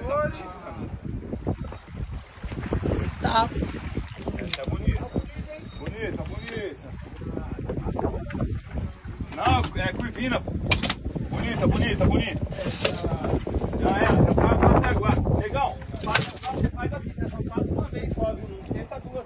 Tá. Essa é bonita. Bonita, bonita. Não, é curvina. Bonita, bonita, bonita. Já era, já passa agora. Negão, você faz assim, você só passa uma vez só, viu? Não tenta duas.